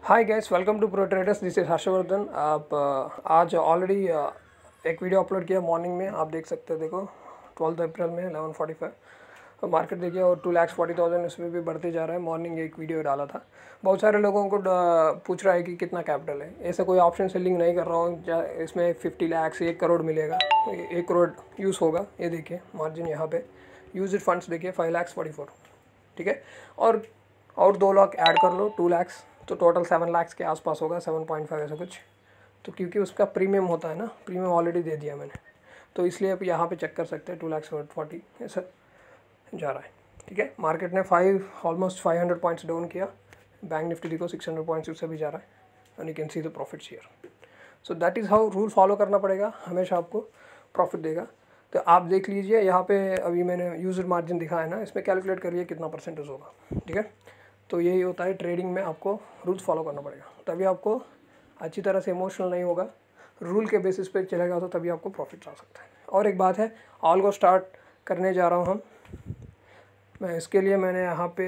Hi guys, welcome to pro traders. This is Harshvardhan. आप आज already एक वीडियो अपलोड किया मॉर्निंग में, आप देख सकते हैं। देखो 12 अप्रैल में 11:45 मार्केट देखिए और 2,40,000 इसमें भी बढ़ते जा रहा है। मॉर्निंग एक वीडियो डाला था, बहुत सारे लोगों को पूछ रहा है कि कितना कैपिटल है। ऐसा कोई ऑप्शन सेलिंग नहीं कर रहा हूँ, इसमें 50 लाख से 1 करोड़ मिलेगा, 1 करोड़ यूज़ होगा। ये देखिए मार्जिन यहाँ पे यूज फंड्स देखिए 5,44, ठीक है। और 2 लाख ऐड कर लो, 2 लाख, तो टोटल 7 लाख के आसपास होगा, 7.5 ऐसा कुछ। तो क्योंकि उसका प्रीमियम होता है ना, प्रीमियम ऑलरेडी दे दिया मैंने, तो इसलिए आप यहाँ पे चेक कर सकते हैं। 2,40,000 ऐसा जा रहा है, ठीक है। मार्केट ने ऑलमोस्ट 500 पॉइंट्स डाउन किया। बैंक निफ्टी देखो 600 पॉइंट्स उससे भी जा रहा है, and you can see the profits here. So that is how rule follow करना पड़ेगा, हमेशा आपको प्रॉफिट देगा। तो आप देख लीजिए यहाँ पे, अभी मैंने यूजर मार्जिन दिखाया है ना, इसमें कैलकुलेट करिए कितना परसेंटेज होगा, ठीक है। तो यही होता है ट्रेडिंग में, आपको रूल्स फॉलो करना पड़ेगा, तभी आपको अच्छी तरह से इमोशनल नहीं होगा, रूल के बेसिस पे चलेगा, तो तभी आपको प्रॉफिट आ सकता है। और एक बात है, ऑल को स्टार्ट करने जा रहा हूँ हम। मैं इसके लिए मैंने यहाँ पे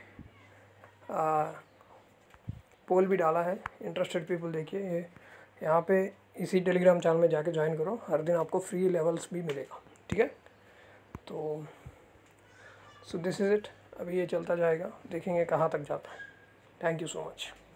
पोल भी डाला है। इंटरेस्टेड पीपल देखिए, ये यहाँ पे इसी टेलीग्राम चैनल में जाके ज्वाइन करो, हर दिन आपको फ्री लेवल्स भी मिलेगा, ठीक है। तो सो दिस इज़ इट। अभी ये चलता जाएगा, देखेंगे कहाँ तक जाता है। Thank you so much.